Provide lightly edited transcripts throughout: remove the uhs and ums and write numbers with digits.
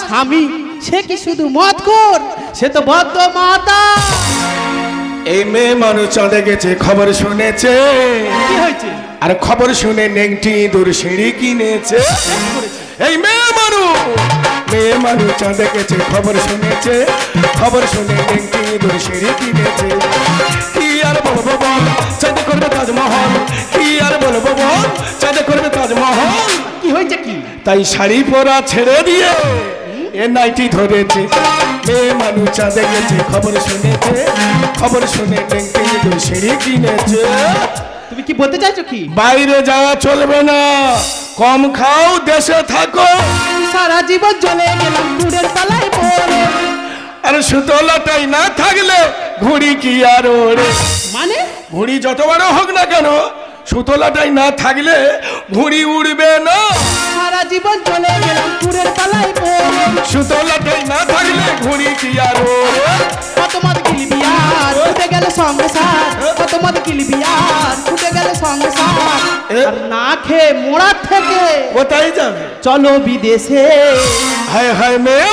স্বামী সে কি শুধু মদখোর, সে তো বদ্ধ মাতা। এই মেয়ে মানুষ চাঁদে গেছে খবর শুনেছে, কি হয়েছে? আর খবর শুনে নেংটি দূর সিঁড়ি কিনেছে। এই মেয়ে মানুষ চাঁদে গেছে খবর শুনেছে, খবর শুনে নেংটি দূর সিঁড়ি কিনেছে। কি আর বলবো বল, চাঁদে করবে তাজমহল, কি আর বলবো বল, চাঁদে করবে তাজমহল। কি হয়েছে কি? তাই শাড়ি পরা ছেড়ে দিয়ে এ নাইটি ধরেছে। মেয়ে মানুষ চাঁদে গেছে খবর শুনেছে, খবর শুনে নেংটি দূর সিঁড়ি কিনেছে। তুমি কি বলতে চাইছো কি? বাইরে যাওয়া চলবে না, কম খাও, দেশে থাকো। সারা জীবন চলে গেলাম দূরের পালায় পড়ে। আর সুতোলাটাই না থাকলে ঘুড়ি কি আর ওড়ে? মানে ঘুড়ি যত বড় হোক না কেন, সুতোলাটাই না থাকলে ঘুড়ি উড়বে না। সারা জীবন চলে গেলাম দূরের পালায় পড়ে। সুতোলাটাই না থাকলে ঘুড়ি কি আর ওড়ে? কত মদ গিলবি আর উঠে গেল সংসার, কত মদ গিলবি আর উঠে গেল সংসার। আর না খেয়ে মোড়ার থেকে কোথায় যাবে? চলো বিদেশে। হায় হায় মেয়ে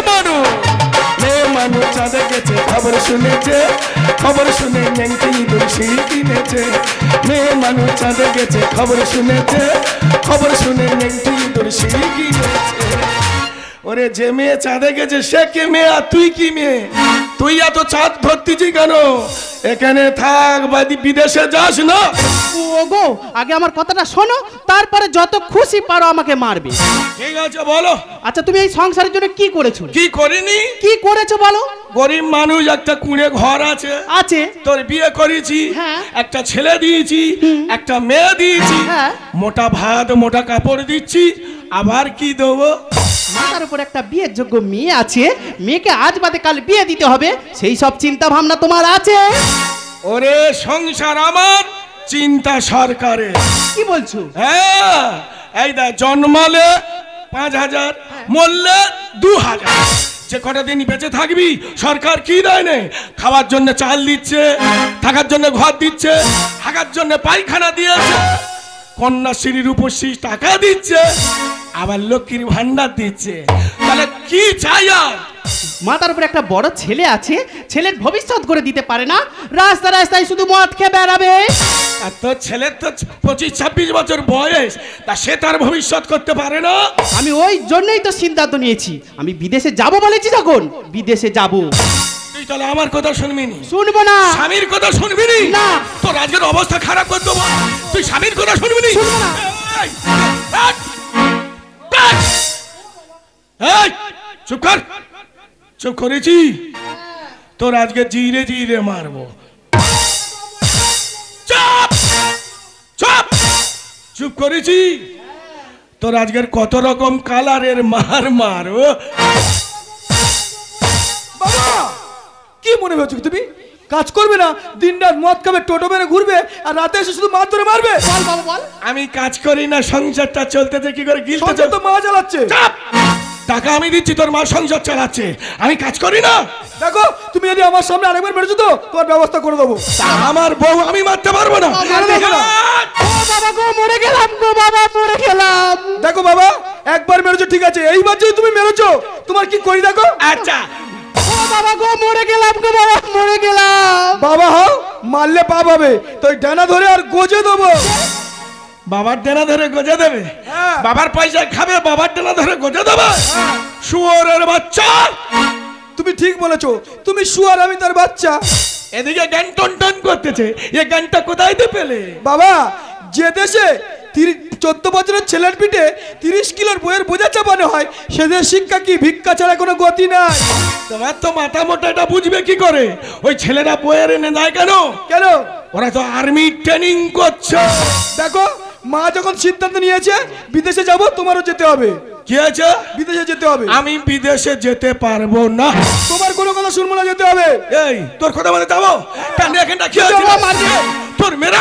মানুষ চাঁদে গেছে খবর শুনেছে, খবর শুনে নেংটি দূর সিঁড়ি কিনেছে। মেয়ে মানুষ চাঁদে গেছে খবর শুনেছে, খবর শুনে নেংটি দূর সিঁড়ি কিনেছে। ওরে যে মেয়ে চাঁদে গেছে সে কে মেয়ে, আর তুই কি মেয়ে? তুই এত চাঁদ ধরতেছি কেন? এখানে থাক, বাদি বিদেশে যাস না। ওগো আগে আমার কথাটা শোনো, তারপরে যত খুশি পারো আমাকে মারবে। ঠিক আছে বলো। আচ্ছা তুমি এই সংসারের জন্য কি করেছো? কি করিনি? কি করেছো বলো? গরিব মানুষ, একটা কুঁড়ে ঘর আছে, আছে তোর বিয়ে করেছি, হ্যাঁ। একটা ছেলে দিয়েছি, একটা মেয়ে দিয়েছি, হ্যাঁ। মোটা ভাত মোটা কাপড় দিচ্ছি, আবার কি দেবো? মাথার উপর একটা বিয়ের যোগ্য মেয়ে আছে, মেয়েকে আজ বাদে কাল বিয়ে দিতে হবে, সেই সব চিন্তা ভাবনা তোমার আছে? ওরে সংসার আমার, চিন্তা সরকারের। কি বলছো? হ্যাঁ, এই দা জন্মালে 5,000, মরলে 2,000। যে কটা দিন বেঁচে থাকবি সরকার কি দেয় না? খাওয়ার জন্য চাল দিচ্ছে, থাকার জন্য ঘর দিচ্ছে, থাকার জন্য পায়খানা দিয়েছে, কন্যাশ্রী রূপশ্রী টাকা দিচ্ছে, আবার লক্ষ্মীর ভান্ডার দিচ্ছে। তাহলে কি চাই আর? মাথার উপর একটা বড় ছেলে আছে, ছেলের ভবিষ্যৎ করে দিতে পারে না, রাস্তা রাস্তায় শুধু মদ খেয়ে বেড়াবে। আর তোর ছেলের তো 25-26 বছর বয়স, তা সে তার ভবিষ্যৎ করতে পারে না। আমি ওই জন্যই তো সিদ্ধান্ত নিয়েছি, আমি বিদেশে যাব বলেছি যখন, বিদেশে যাব। তুই তাহলে আমার কথা শুনবি নি? শুনবো না। স্বামীর কথা শুনবি নি? না। তোর আজকের অবস্থা খারাপ করে দেবো। তুই স্বামীর কথা শুনবি নি? শুনবো না। এই, চুপ কর। চুপ করেছি, তোর আজকে জিরে জিরে মারবো। চুপ চুপ চুপ করেছি, তোর আজকের কত রকম কালারের মারবো। বাবা কি মনে হচ্ছে তুমি? কাজ করবে না, দিন রাত মদ খাবে, টোটো মেরে ঘুরবে, আর রাতে এসে শুধু মাছ ধরে মারবে? বল বাবা বল। আমি কাজ করি না, সংসারটা চলতেছে কি করে? গিলতে তো মা চালাচ্ছে। চাপ। টাকা আমি দিচ্ছি, তোর মা সংসার চালাচ্ছে, আমি কাজ করি না। দেখো তুমি যদি আমার সামনে আরেকবার মেরেছো তো তোমার ব্যবস্থা করে দেবো। আমার বউ আমি মারতে পারবো না। বাবা গো মরে গেলাম গো, বাবা মরে গেলাম। দেখো বাবা একবার মেরেছো ঠিক আছে, এইবার যদি তুমি মেরেছো তোমার কি করি দেখো। আচ্ছা ও বাবা গো মরে গেলাম গো, বাবা মরে গেলাম। বাবা হও, মারলে পা পাবে, তো ওই ডানা ধরে আর গোজে দেবো। বাবার ডানা ধরে গোজে দেবে? বাবার পয়সা খাবে, বাবার ডানা ধরে গোজে দেবে? শুয়োরের বাচ্চা। তুমি ঠিক বলেছো, তুমি শুয়ার, আমি তার বাচ্চা। এদিকে গান টন টন করতেছে, এ গানটা কোথায় দিয়ে পেলে? বাবা যে দেশে 14 বছরের ছেলের পিঠে 30 কিলোর বইয়ের বোঝা চাপানো হয়, সেদের শিক্ষা কি ভিক্ষা ছাড়া কোনো গতি নাই। তোমার তো মাথা মোটা, এটা বুঝবে কি করে? ওই ছেলেরা বইয়ের এনে দেয় কেন? কেন? ওরা তো আর্মি ট্রেনিং করছে। দেখো মা যখন সিদ্ধান্ত নিয়েছে বিদেশে যাব, তোমারও যেতে হবে। কি আছে? বিদেশে যেতে হবে। আমি বিদেশে যেতে পারবো না। তোমার কোনো কথা শুনবো না, যেতে হবে। এই তোর কথা বলে যাবো? কেন এখানটা কি আছে? তোর মেরা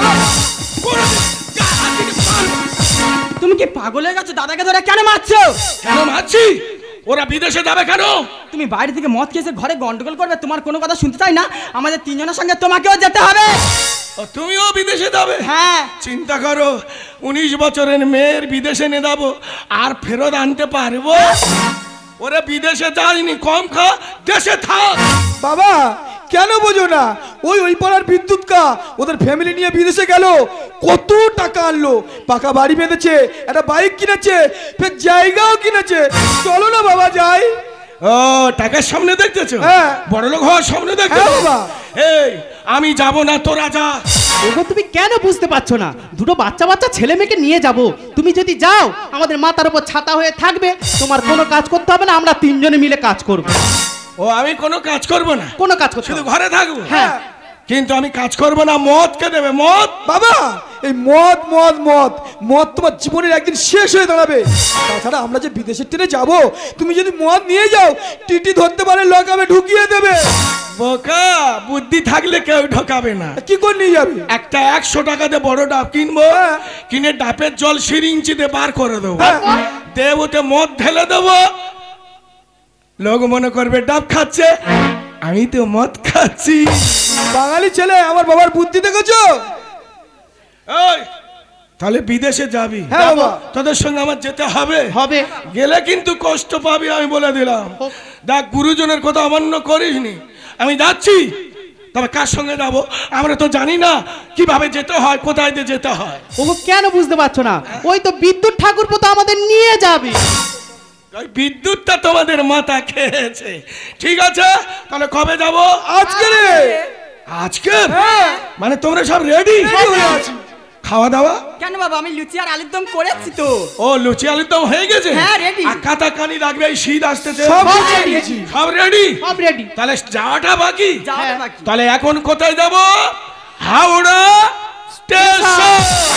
তুমি কি পাগল হয়ে গেছো? দাদাকে ধরে কেন মারছো? কেন মারছি? ওরা বিদেশে যাবে কেন? তুমি বাইরে থেকে মদ খেয়েছে ঘরে গন্ডগোল করবে, তোমার কোনো কথা শুনতে চাই না, আমাদের তিনজনের সঙ্গে তোমাকেও যেতে হবে। তুমিও বিদেশে যাবে? হ্যাঁ। চিন্তা করো, 19 বছরের মেয়ের বিদেশে নিয়ে যাবো, আর ফেরত আনতে পারবো? ওরে বিদেশে যাইনি, কম খা, দেশে থাক। বাবা কেন বোঝো না? ওই পাড়ার বিদ্যুৎ কা ওদের ফ্যামিলি নিয়ে বিদেশে গেল, কত টাকা আনলো, পাকা বাড়ি বেঁধেছে, একটা বাইক কিনেছে, ফের জায়গাও কিনেছে। চলো না বাবা যাই। ও টাকার সামনে দেখতেছো? হ্যাঁ। বড় লোক হওয়ার সামনে দেখতেছো? হ্যাঁ বাবা। এই আমি যাব না, তোরা যা। ওগো তুমি কেন বুঝতে পারছো না? দুটো বাচ্চা বাচ্চা ছেলে মেয়েকে নিয়ে যাব, তুমি যদি যাও আমাদের মাথার উপর ছাতা হয়ে থাকবে, তোমার কোনো কাজ করতে হবে না, আমরা তিনজনে মিলে কাজ করব। ও আমি কোনো কাজ করব না, কোনো কাজ করতে শুধু হবে না। ঘরে থাকবো। হ্যাঁ। কিন্তু আমি কাজ করব না। মদ কে দেবে? মদ? বাবা এই মদ মদ মদ মদ তোমার জীবনের একদিন শেষ হয়ে দাঁড়াবে। তাছাড়া আমরা যে বিদেশের ট্রেনে যাব, তুমি যদি মদ নিয়ে যাও টিটি ধরতে পারে, লকাবে ঢুকিয়ে দেবে। বোকা, বুদ্ধি থাকলে কেউ ঢোকাবে না। কি করে নিয়ে যাবে? একটা 100 টাকাতে বড় ডাব কিনবো, হ্যাঁ। কিনে ডাবের জল সিরিঞ্চিতে বার করে দেবো, হ্যাঁ। দেবতে মদ ঢেলে দেবো। লোক মনে করবে ডাব খাচ্ছে, আমি তো মদ খাচ্ছি। বাঙালি ছেলে, আমার বাবার বুদ্ধি দেখেছো? ওই তাহলে বিদেশে যাবি? হ্যাঁ বাবা। তোদের সঙ্গে আমার যেতে হবে। হবে। গেলে কিন্তু কষ্ট পাবি, আমি বলে দিলাম। দেখ, গুরুজনের কথা অমান্য করিসনি। আমি যাচ্ছি, তবে কার সঙ্গে যাব আমরা তো জানি না, কিভাবে যেতে হয়, কোথায় দিয়ে যেতে হয়। ওগো কেন বুঝতে পারছো না? ওই তো বিদ্যুৎ ঠাকুরপো তো আমাদের নিয়ে যাবে। ওই বিদ্যুৎটা তোমাদের মাথা খেয়েছে। ঠিক আছে, তাহলে কবে যাব? আজকে রে। আজকে? হ্যাঁ। মানে তোমরা সব রেডি? রেডি হয়ে আছি। খাওয়া দাওয়া? কেন বাবা, আমি লুচি আর আলুর দম করেছি তো। ও লুচি আলুর দম হয়ে গেছে? হ্যাঁ, ready। আর কাটা কানি রাখবে, এই শীত আসতেছে। সব সব রেডি ready। দিয়েছি। সব রেডি? সব রেডি। তাহলে যাওয়াটা বাকি। যাওয়াটা হ্যাঁ। বাকি। তাহলে এখন কোথায় যাব? হাওড়া স্টেশন।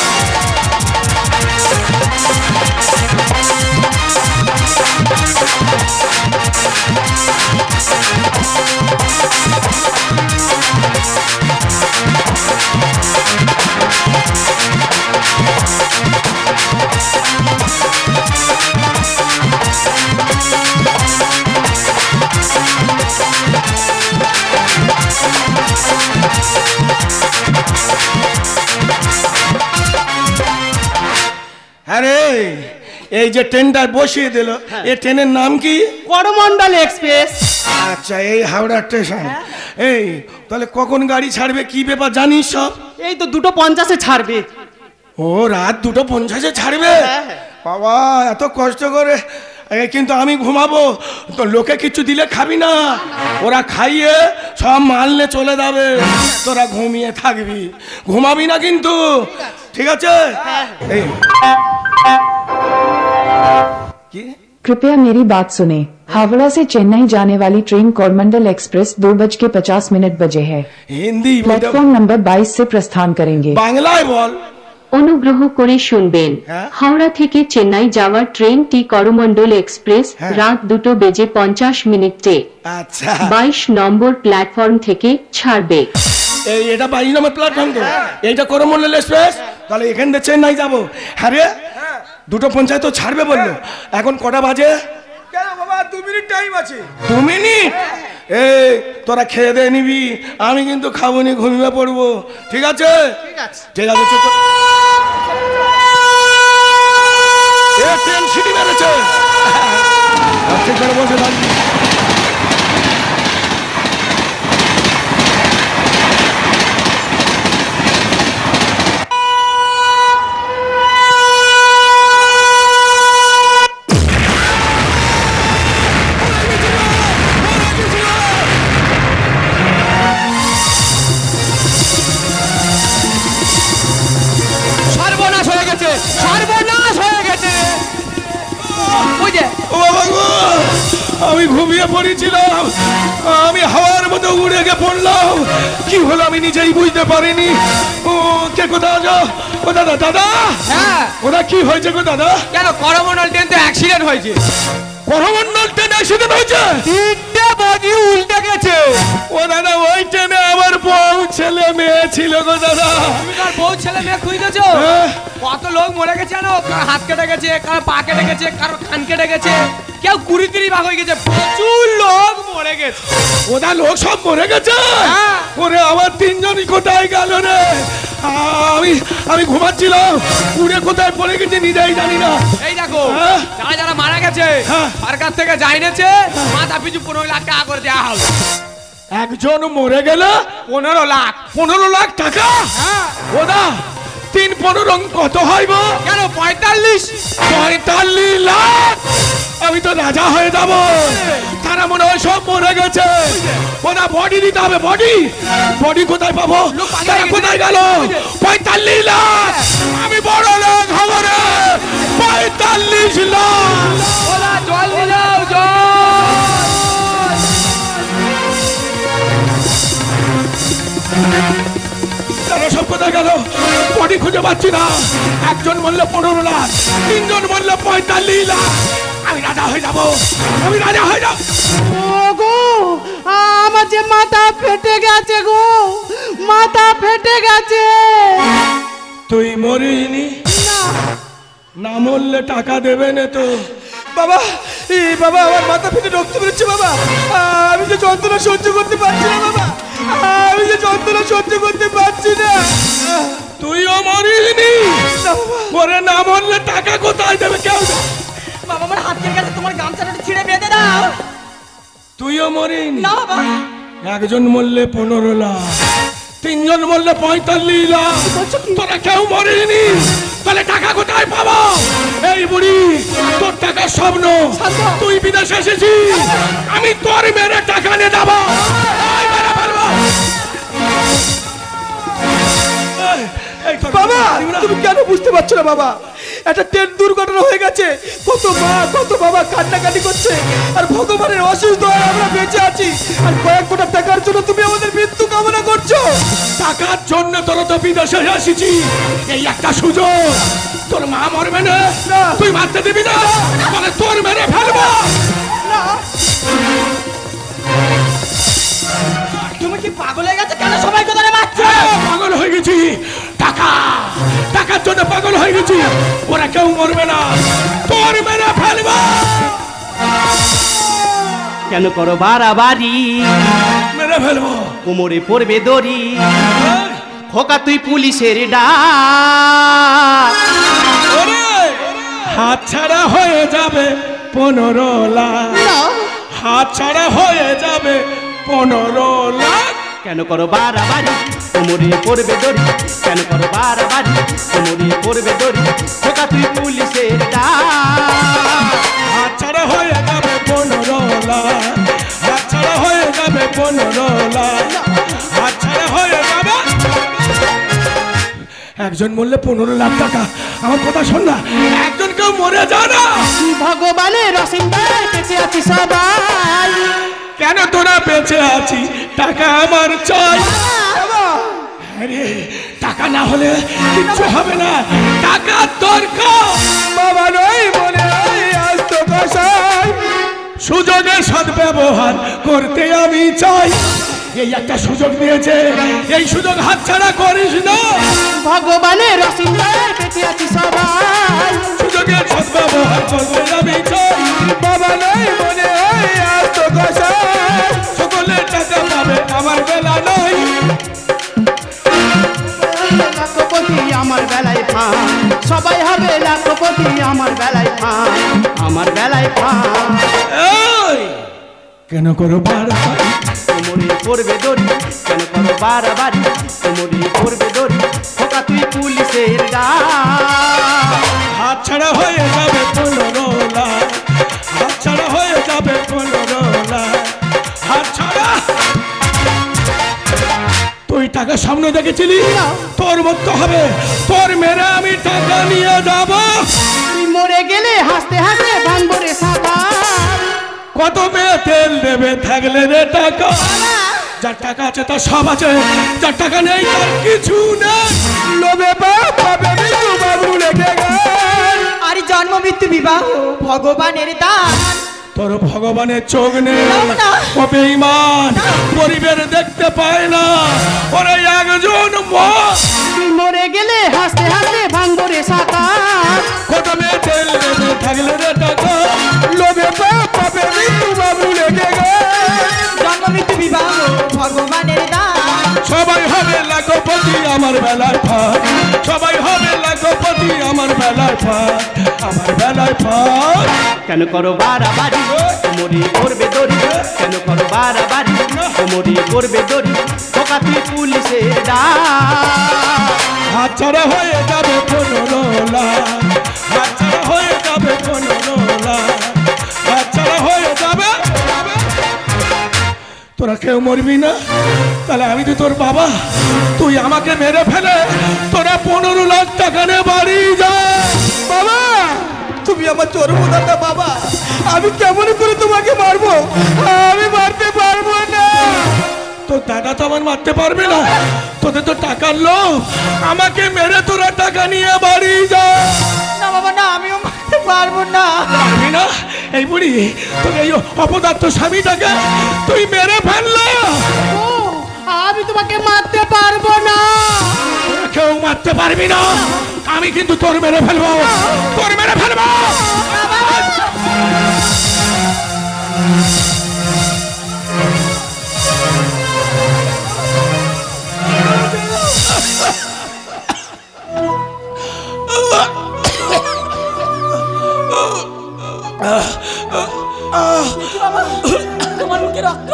আরে এই যে ট্রেনটা বসিয়ে দিল, এই ট্রেনের নাম কি? করমণ্ডল এক্সপ্রেস। আচ্ছা, এই হাওড়া স্টেশন। এই তাহলে কখন গাড়ি ছাড়বে, কি ব্যাপার জানিস সব? এই তো 2:50 ছাড়বে। ও রাত 2:50 ছাড়বে? হ্যাঁ, হ্যাঁ। বাবা এত কষ্ট করে। কিন্তু আমি ঘুমাবো তো, লোকে কিছু দিলে খাবি না, ওরা খাইয়ে সব মাল নিয়ে চলে যাবে, তোরা ঘুমিয়ে থাকবি, ঘুমাবি না কিন্তু, ঠিক আছে? এই কি? कृपया मेरी बात सुने। हावड़ा से चेन्नई जाने वाली ट्रेन कोरमंडल एक्सप्रेस 2:50 बजे है। হিন্দি प्लेटफॉर्म नंबर 22 से प्रस्थान करेंगे। বাংলায় বল। অনুগ্রহ করে শুনবেন, হ্যাঁ? হাওড়া থেকে চেন্নাই যাওয়ার ট্রেনটি করমণ্ডল এক্সপ্রেস হ্যাঁ। রাত 2:50 আচ্ছা, 22 নম্বর প্ল্যাটফর্ম থেকে ছাড়বে। এই এটা 22 নম্বর প্ল্যাটফর্ম তো, এইটা করমণ্ডল এক্সপ্রেস। তাহলে এখান থেকে চেন্নাই যাবো। হ্যাঁ রে, 2:50 তো ছাড়বে বললো। এখন কটা বাজে? কেন বাবা, 2 মিনিট টাইম আছে। 2 মিনিট? এই তোরা খেয়ে দিয়ে নিবি, আমি কিন্তু খাবো নি, ঘুমিয়ে পড়বো, ঠিক আছে? ঠিক আছে। ঠিক আছে, চুপ কর। এ ট্রেন সিটি মেরেছে, ঠিক করে বসে থাকবি। সর্বনাশ হয়ে গেছে, সর্বনাশ হয়ে গেছে। ওই যে ও বাবা গো, আমি ঘুমিয়ে পড়েছিলাম, আমি হাওয়ার মতো উড়ে গিয়ে পড়লাম, কি হলো আমি নিজেই বুঝতে পারিনি। ও কে কোথাও যাও? ও দাদা, দাদা, হ্যাঁ। ওরা কি হয়েছে গো দাদা? কেন, করমণ্ডল ট্রেন তো অ্যাক্সিডেন্ট হয়েছে। করমণ্ডল ট্রেন অ্যাক্সিডেন্ট হয়েছে? 3টে বগি উল্টে গেছে। ও দাদা, ওই ট্রেনে আমার বউ ছেলে মেয়ে ছিল গো দাদা। তুমি কার বউ ছেলে মেয়ে খুঁজেছো? হ্যাঁ। কত লোক মরে গেছে জানো? কার হাত কেটে গেছে, কার পা কেটে গেছে, কার কান কেটে গেছে, কেউ 20-30 ভাগ হয়ে গেছে, প্রচুর লোক মরে গেছে। ওরা লোক সব মরে গেছে? হ্যাঁ। ওরে আমার 3জনই কোথায় গেল রে? আমি আমি ঘুমাচ্ছিলাম, উড়ে কোথায় পড়ে গেছে নিজেই জানি না। এই দেখো যারা যারা মারা গেছে সরকার থেকে জানিয়েছে মাথা পিছু 15 লাখ টাকা করে দেওয়া হবে। একজন মরে গেলে 15 লাখ। 15 লাখ টাকা? ওদা 3-15 কত হয় গো? কেন 45? 45 লাখ? আমি তো রাজা হয়ে যাব। তারা মনে হয় সব মরে গেছে। ওনা বডি দিতে হবে, বডি। বডি কোথায় পাবো? তারা কোথায় গেল? 45 লাখ। আমি বড় লোক হব রে। 45 লাখ। ওরা জল দিয়ে দাও, জল। তারা সব কোথায় গেল? বডি খুঁজে পাচ্ছি না। একজন বললো 15 লাখ, 3 জন বললো 45 লাখ। আমি রাজা হয়ে যাব, আমি রাজা হয়ে যাব। গো আমার যে মাথা ফেটে গেছে গো, মাথা ফেটে গেছে। তুই মরিনি না, মরলে টাকা দেবে না তো। বাবা, এই বাবা আমার মাথা ফেটে রক্ত বেরোচ্ছে বাবা। আমি যে যন্ত্রণা সহ্য করতে পারছি না বাবা, আমি যে যন্ত্রণা সহ্য করতে পারছি না। তুইও মরিনি, পরে না মরলে টাকা কোথায় দেবে কেউ? বাবা আমার হাত কেটে গেছে, তোমার গামছাটা একটু ছিঁড়ে বেঁধে দাও। তুইও মরিনি। না বাবা। একজন মরলে 15 লাখ, 3 জন মরলে 45 লাখ। তোরা কেউ মরিনি, তাহলে টাকা কোথায় পাবো? এই বুড়ি, তোর টাকার স্বপ্ন। তুই বিদেশে এসেছিস, আমি তোর মেরে টাকা নিয়ে যাবো। বাবা তুমি কেন বুঝতে পারছো না বাবা? একটা ট্রেন দুর্ঘটনা হয়ে গেছে, কত মা কত বাবা কান্নাকাটি করছে, আর ভগবানের অশেষ দয়ায় আমরা বেঁচে আছি। আর কয়েক কোটি টাকার জন্য তুমি আমাদের মৃত্যু কামনা করছো। টাকার জন্য তোরা তো বিদেশে এসেছি, এই একটা সুযোগ। তোর মা মরবে না, তুই মারতে দিবি না, তাহলে তোর মেরে ফেলবো। তুমি কি পাগল হয়ে গেছে? কেন সবাইকে ধরে মারছো? পাগল হয়ে গেছি, টাকা টাকার জন্য পাগল হয়ে গেছি। ওরা কেউ মরবে না, তোর মেরে ফেলবো। কেন করো বাড়াবাড়ি? মেরে ফেলবো। কোমরে পড়বে দড়ি, খোকা তুই পুলিশের ডাক। হাত ছাড়া হয়ে যাবে 15 লাখ, হাত ছাড়া হয়ে যাবে 15 লাখ। কেন করো বাড়াবাড়ি? কোমরে পড়বে দড়ি। কেন করো বাড়াবাড়ি? কোমরে পড়বে দড়ি, খোকা তুই পুলিশের ডাক। হাত ছাড়া হয়ে যাবে 15 লাখ, হাত ছাড়া হয়ে যাবে 15 লাখ, হাত ছাড়া হয়ে যাবে। একজন মরলে 15 লাখ টাকা। আমার কথা শোন না, একজন কেউ মরে যায় না। ভগবানের অসীমতায় বেঁচে আছি সবাই। কেন তোরা বেঁচে আছি? টাকা আমার চাই। আরে টাকা না হলে কিচ্ছু হবে না, টাকা দরকার। বাবা নয় মনে হয় আজ তো কষাই। সুযোগের সদ্ব্যবহার করতে আমি চাই। এই একটা সুযোগ দিয়েছে, এই সুযোগ হাতছাড়া করিস না। ভগবানের অসীমতায় বেঁচে আছি সবাই। সুযোগের সদ্ব্যবহার করতে আমি চাই। বাবা নয় মনে হয় আজ তো কষাই। সকলে টাকা পাবে, আমার বেলা নয়। লাখপতি আমার বেলায় ফান, সবাই হবে লাখপতি আমার বেলায় ফান, আমার বেলায় ফান। কেন করো বাড়াবাড়ি? কোমরে পড়বে দড়ি। কেন করো বাড়াবাড়ি? কোমরে পড়বে দড়ি, খোকা তুই পুলিশের ডাক। হাত ছাড়া হয়ে যাবে 15 লাখ, হাত ছাড়া হয়ে যাবে 15 লাখ, হাত ছাড়া। তুই টাকা সামনে দেখেছিলি? তোর মতো হবে, তোর মেরে আমি টাকা নিয়ে যাব। তুই মরে গেলে হাসতে হাসতে ভাঙবো রে সাঁতার। কত মেয়ে তেল দেবে থাকলে রে টাকা? যার টাকা আছে তার সব আছে, যার টাকা নেই তার কিছু নেই। লোভে পাবে মৃত্যু বাবু লেগে গেল। আর জন্ম মৃত্যু বিবাহ ভগবানের দান। তোর ভগবানের চোখ নেই, না। ও বেঈমান, পরিবার দেখতে পায় না। ওরে একজন তুই মরে গেলে হাসতে হাসতে ভাঙবো রে সাঁতার। কত মেয়ে তেল দেবে থাকলে রে টাকা? লোভে পাবে মৃত্যু বাবু লেগে গেল। জন্ম মৃত্যু বিবাহ ভগবানের দান। সবাই হবে লাখপতি আমার আমার বেলায় ফাঁক, সবাই হবে লাখপতি আমার বেলায় ফাঁক, আমার বেলায় ফাঁক। কেন করো বাড়াবাড়ি কোমরে করবে দড়ি, কেন করো বাড়াবাড়ি কোমরে করবে দড়ি, ঠোকাতি পুলিশের ডাক। হাত ছাড়া হয়ে যাবে 15 লাখ, হাত ছাড়া হয়ে যাবে 15 লাখ, হাত ছাড়া হয়ে যাবে। তোরা কেউ মরবি না? তাহলে আমি তো তোর বাবা, তুই আমাকে মেরে ফেলে তোরা 15 লাখ টাকা নিয়ে বাড়ি যা। বাবা তুমি আমার জন্মদাতা বাবা, আমি কেমন করে তোমাকে মারবো? আমি মারতে পারবো না। তোর দাদা তো আমার মারতে পারবে না, তোদের তো টাকার লোভ, আমাকে মেরে তোরা টাকা নিয়ে বাড়ি যা। না বাবা না, আমিও মারতে পারবো না। পারবি না? এই বুড়ি তোর এই অপদার্থ স্বামীটাকে তুই মেরে ফেললো। ও, আমি তোমাকে মারতে পারবো না। তোরা কেউ মারতে পারবি না, আমি কিন্তু তোর মেরে ফেলবো, তোর মেরে ফেলবো। তোমার মুখে রক্ত।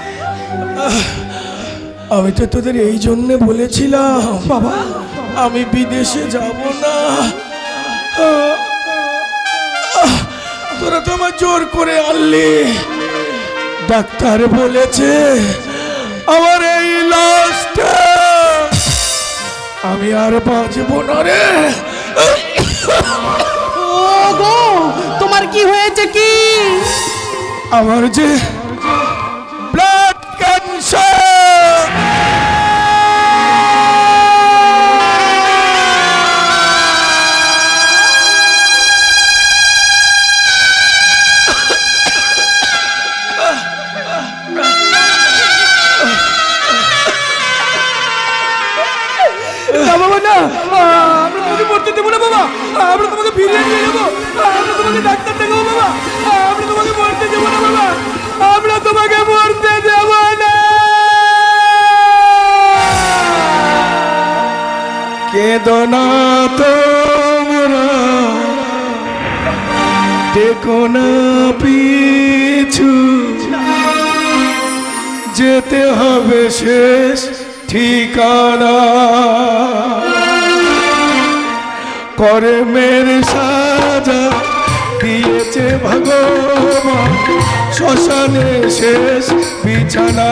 আমি তো তোদের এই জন্য বলেছিলাম বাবা, আমি বিদেশে যাব না। তোরা তো আমার জোর করে আনলি। ডাক্তার বলেছে আমার এই লাস্ট, আমি আর বাঁচব না রে। ও গো, তোমার কি হয়েছে কি? আমার যে ব্লাড ক্যান্সার। বাবা না, আমরা তোমাকে মরতে দেবো না বাবা, আমরা তোমাকে ফিরিয়ে নিয়ে যাবো, আমরা তোমাকে ডাক্তার দেখাবো বাবা, আমরা তোমাকে মরতে দেবো না বাবা, আমরা তোমাকে মরতে দেবো না। কেঁদো না তোমরা, দেখো না পিছু, যেতে হবে শেষ ঠিকানা। করে মেরে সাজা দিয়েছে ভগবান, শ্মশানে শেষ বিছানা।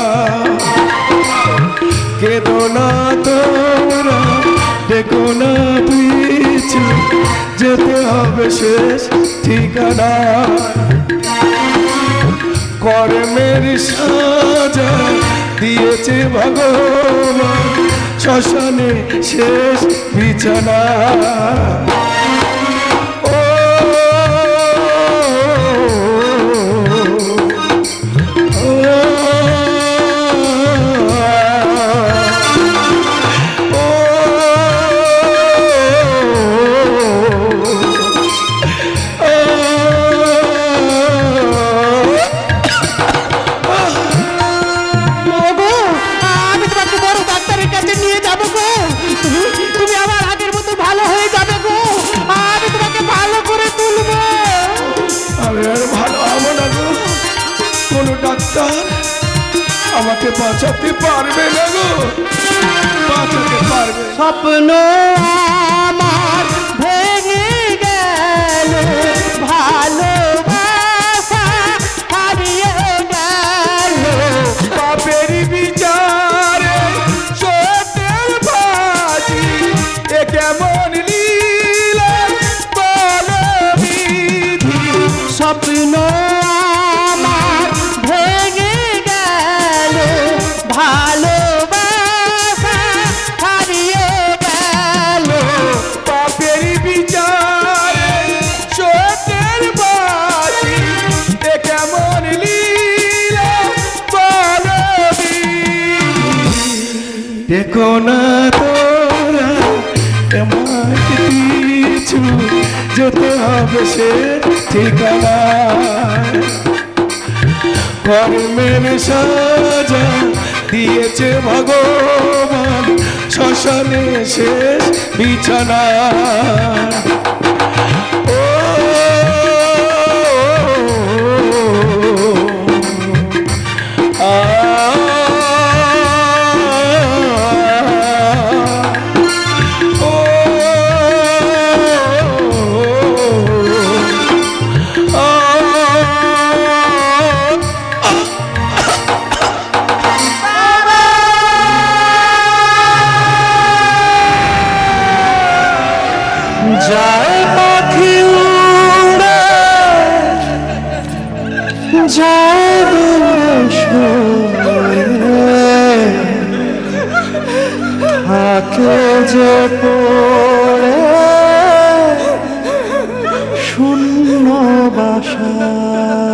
কেঁদো না তোমরা, দেখো না পিছু, যেতে হবে শেষ ঠিকানা। করে মেরে সাজা দিয়েছে ভগবান, শ্মশানে শেষ বিছানা। আমাকে বাঁচাতে পারবে না গো, বাঁচাতে পারবে। স্বপ্ন আমার ভেঙে গেল, ভালোবাসা হারিয়ে গেল, বাপের বিচারে সত্যের বাজি, এ কেমন লীলা বলো বিধি। স্বপ্ন আমার ভেঙে গেল, ভালোবাসা হারিয়ে গেল, বাপের বিচারে সত্যের বাজি, এ কেমন লীলা বলো বিধি। দেখো না তোরা এমন কিছু, যেতে হবে সে ঠিকানা। কর্মের সাজা দিয়েছে ভগবান শ্মশানে শেষ বিছানা। যায় পাখি উড়ে যায় থাকে যে পড়ে শূন্য বাসা।